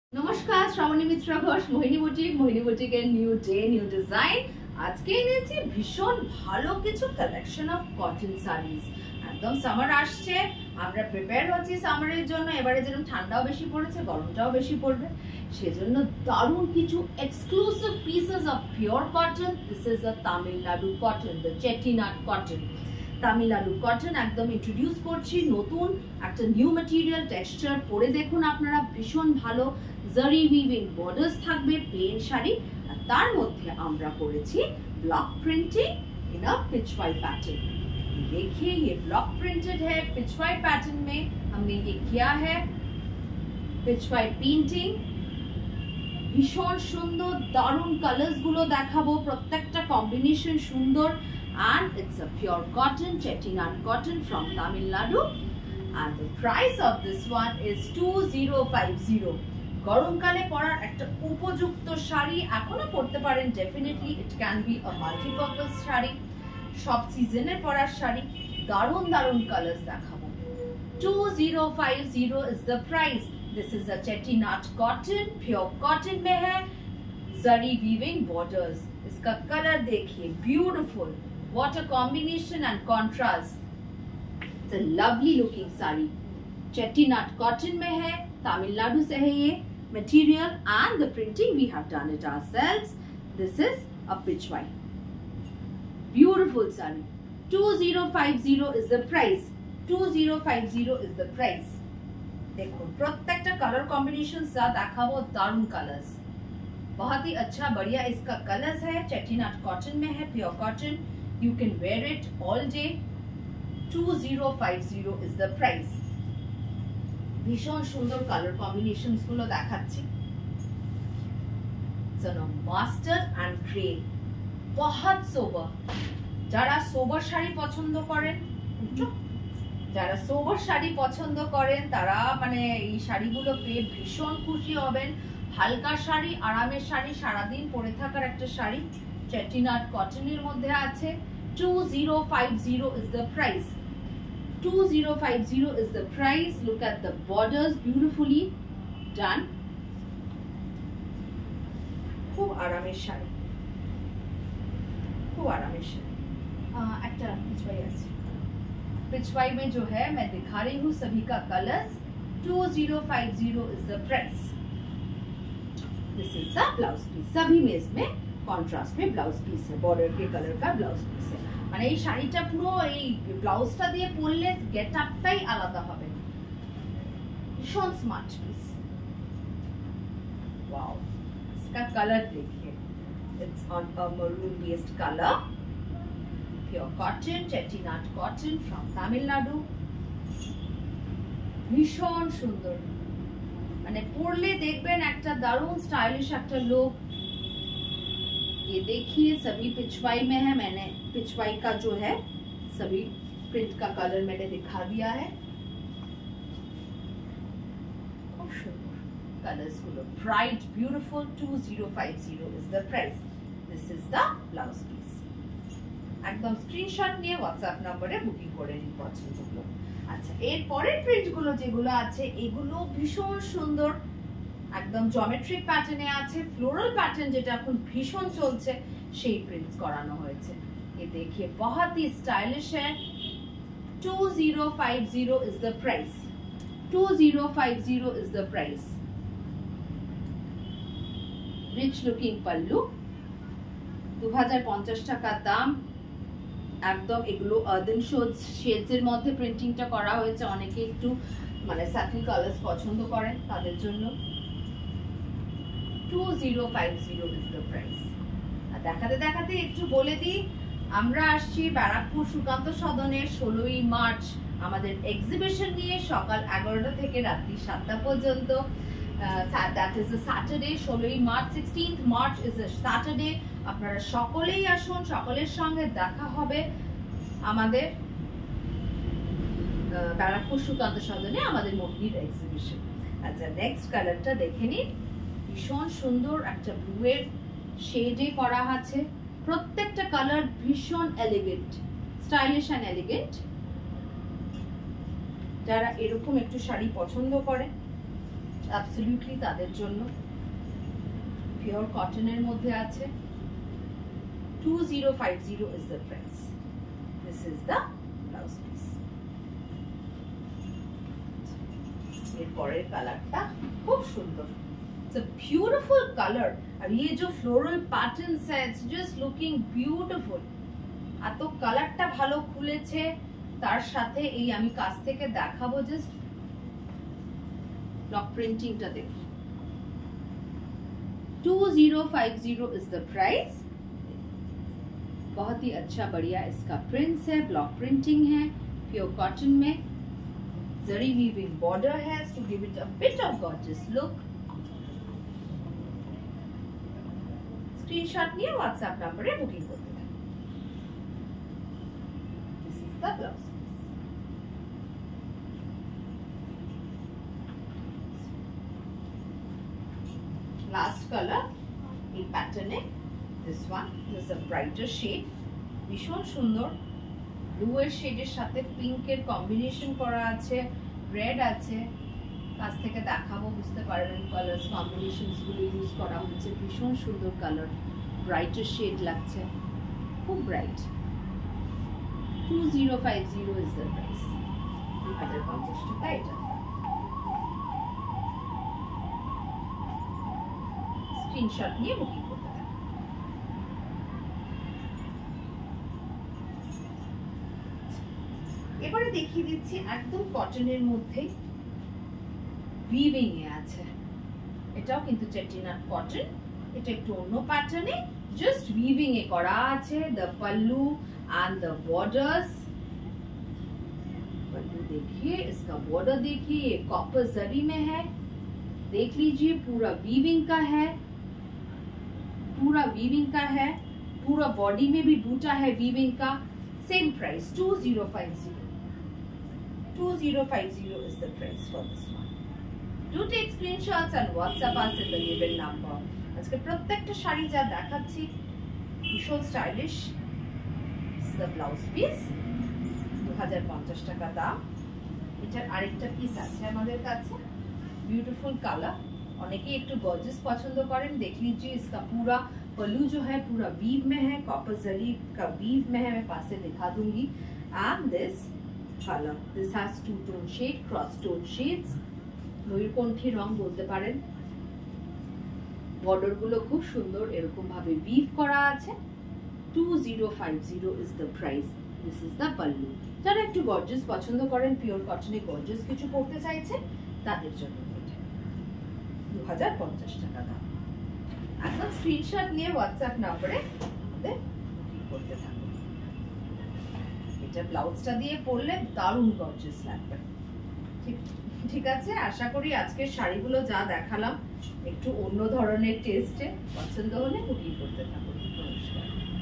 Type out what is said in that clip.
নমস্কার, শ্রাবণী মিত্র ঘোষ, মোহিনী বুটিকের new day new design. আজকে এনেছি ভীষণ ভালো কিছু কালেকশন অফ কটন শাড়িজ। একদম সামার আসছে, আমরা প্রিপেয়ার হচ্ছি সামারের জন্য। এবারে যেরকম ঠান্ডাও বেশি পড়েছে, গরমটাও বেশি পড়বে, সেজন্য দারুণ কিছু exclusive pieces of pure cotton. This is a Tamil Nadu cotton, the Chettinad cotton. Tamil Nadu cotton একদম ইন্ট্রোডিউস করছি, নতুন একটা নিউ ম্যাটেরিয়াল টেক্সচার। পরে দেখুন আপনারা, ভীষণ ভালো জারি উইভিং বর্ডার্স থাকবে, প্লেন শাড়ি, আর তার মধ্যে আমরা করেছি block printing in a Pichwai pattern. देखिए ये ब्लॉक प्रिंटेड है, पिचवाई पैटर्न में हमने ये किया है पिचवाई पेंटिंग। ভীষণ সুন্দর দারুণ কালার্স গুলো দেখাবো, প্রত্যেকটা কম্বিনেশন সুন্দর। And it's a pure cotton, chettinad cotton from Tamil Nadu. And the price of this one is 2050. গরমকালে পরার একটা উপযুক্ত শাড়ি, এখনো পরতে পারেন definitely. It can be a multipurpose sari, সব সিজনে পরার শাড়ি। দারুণ দারুণ কালার্স দেখাবো। 2050 is the price. This is a chettinad cotton, pure cotton में है, जरी वीविंग बॉर्डर्स। इसका कलर देखिए, beautiful, what a combination and contrast. It's a lovely looking sari, chettinad cotton में है, तमिलनाडु से है ये material, and the printing we have done it ourselves. This is a pitchwai, beautiful saree. 2050 is the price. 2050 is the price. देखो प्रत्येकटा colour combination सा देखाबो, दारुण colours, बहुत ही अच्छा बढ़िया इसका कलर्स है। चेटिनाड कॉटन में है, pure cotton, you can wear it all day. 2050 is the price. ভীষণ সুন্দর কালার কম্বিনেশনস গুলো দেখাচ্ছি। মাস্টার্ড এন্ড গ্রে, বহুত সোবার। যারা সোবার শাড়ি পছন্দ করেন, যারা সোবার শাড়ি পছন্দ করেন তারা মানে এই শাড়িগুলো পেয়ে ভীষণ খুশি হবেন। হালকা শাড়ি, আরামের শাড়ি, সারাদিন পরে থাকার একটা শাড়ি, চেটিনাড কটনের মধ্যে আছে। 2050 is the price. 2050 is the price. Look at the borders, beautifully done. खूब आरामेर शाड़ी, खूब आरामेर शाड़ी। একটা পিছওয়াই আছে, पिछवाई में जो है मैं दिखा रही हूँ सभी का colours. 2050 is the price. This is the blouse piece, सभी में इसमें कॉन्ट्रास्ट में ब्लाउज पीस है, बॉर्डर के कलर का ब्लाउज पीस है। মানে এই শাড়িটা পুরো এই ব্লাউজটা দিয়ে পরলে গেট আপটাই আলাদা হবে। ভীষণ স্মার্ট পিস, ওয়াও। इसका कलर देखिए, it's on a maroon based colour, pure cotton, Chettinad cotton from Tamil Nadu. ভীষণ সুন্দর, মানে পরলে দেখবেন একটা দারুণ স্টাইলিশ একটা লুক। ये देखिए सभी पिचवाई में है, मैंने पिचवाई का जो है सभी प्रिंट का कलर मैंने दिखा दिया है। खूब सुंदर कलर्स गुलो, bright beautiful. 2050 is the price. This is the blouse piece. একদম স্ক্রিনশট নিয়ে হোয়াটসঅ্যাপ নম্বরে বুকিং করে নিন পছন্দগুলো। আচ্ছা, এর পরের প্রিন্ট গুলো যেগুলো আছে এগুলো ভীষণ সুন্দর, একদম জিওমেট্রিক প্যাটার্নে আছে। ফ্লোরাল প্যাটার্ন যেটা এখন ভীষণ চলছে, সেই প্রিন্টস করানো হয়েছে। ये देखिए बहुत ही स्टाइलिश है। 2050 is the price. 2050 is the price. Rich looking pallu, 2050 টাকা দাম। একদম এগুলো আর্দেন শেডস এর মধ্যে প্রিন্টিংটা করা হয়েছে। অনেকে একটু মানে স্যাটেল কালার্স পছন্দ করেন, তাদের জন্য 2050 is the price. আর দেখাতে দেখাতে একটু বলে দিই, আমরা আসছি ব্যারাকপুর সুকান্ত সদনে 16ই মার্চ আমাদের এক্সিবিশন নিয়ে, সকাল 11টা থেকে রাত্রি 7টা পর্যন্ত। that is a Saturday, 16ই March, 16th March is a Saturday. আপনারা সকলেই আসুন, সকলের সঙ্গে দেখা হবে আমাদের ব্যারাকপুর সুকান্ত সদনে আমাদের মোহিনীর এক্সিবিশন। আচ্ছা, নেক্সট কালারটা দেখে নিন। ভীষণ সুন্দর একটা ব্লু এর শেডে করা আছে। প্রত্যেকটা কালার ভীষণ এলিগেন্ট, স্টাইলিশ এন্ড এলিগেন্ট। যারা এরকম একটু শাড়ি পছন্দ করে অ্যাবসলিউটলি তাদের জন্য। পিওর কটনের মধ্যে আছে। 2050 is the price. This is the blouse piece. এর পরের কালারটা খুব সুন্দর। It's a beautiful color. আর ये जो floral patterns है, it's just looking beautiful. এত কালারটা ভালো খুলেছে, তার সাথে এই আমি কাছ থেকে দেখাবো জাস্ট ব্লক প্রিন্টিংটা দেখুন। 2050 is the price. बहुत ही अच्छा बढ़िया इसका प्रिंट्स है, ब्लॉक प्रिंटिंग है, प्योर कॉटन में जरी वीविंग बॉर्डर है to give it a bit of gorgeous look. Screenshot নিয়ে WhatsApp নম্বরে বুকিং করতে পারেন। This is the blouse. Last color in pattern है this one. This is a brighter shade. ভীষণ সুন্দর। ব্লু এর শেডের সাথে পিঙ্ক এর কম্বিনেশন করা আছে, রেড আছে। কাছ থেকে দেখাবো, বুঝতে পারবেন কালারস কম্বিনেশনস গুলো ইউজ করা হচ্ছে। ভীষণ সুন্দর কালার, ব্রাইটার শেড লাগছে, খুব ব্রাইট। 2050 is the price. 2050 টাকা এটা। স্ক্রিনশট নিয়ে বুকিং করতে পারেন। এবারে দেখিয়ে দিচ্ছি একদম কটনের মধ্যে উইভিং এ আছে। এটাও কিন্তু চেটিনাট কটন। এটা একটু অন্য প্যাটার্নে, জাস্ট উইভিং এ করা আছে। The pallu and the borders, pallu देखिए, इसका बॉर्डर देखिए, ये कॉपर जरी में है। देख लीजिए पूरा वीविंग का है, पूरा वीविंग का है। पूरा बॉडी में भी बूटा है वीविंग का। Same price 2050 is the price for this one. Do take screenshots and WhatsApp us in the given number. আজকে প্রত্যেকটা শাড়ি যা দেখাচ্ছি ভীষণ স্টাইলিশ। the blouse piece 2050 টাকা দাম। এটার আরেকটা পিস আছে আমাদের কাছে, ब्यूटीफुल कलर। অনেকেই একটু গর্জিয়াস পছন্দ করেন। देख लीजिए इसका पूरा पल्लू जो है पूरा वीव में है, कॉपर जरी का वीव में है। मैं पास से दिखा दूंगी। And this colour, this has two tone shade, cross tone shades, ময়ূরকণ্ঠী রং বলতে পারেন। বর্ডার গুলো খুব সুন্দর, এরকম ভাবে वीव করা আছে। 2050 is the price. This is the pallu. যারা একটু গর্জিয়াস পছন্দ করেন, পিওর কটনে গর্জিয়াস কিছু পরতে চাইছেন, তাদের জন্য এটা 2050 টাকা দাম। একদম স্ক্রিনশট নিয়ে WhatsApp নম্বরে আমাদের বুকিং করতে থাকুন। এটা ব্লাউজটা দিয়ে পরলে দারুণ গর্জিয়াস লাগবে। ঠিক আছে, আশা করি আজকের শাড়িগুলো যা দেখালাম একটু অন্য ধরনের টেস্টে পছন্দ হলে বুকিং করতে থাকুন। নমস্কার।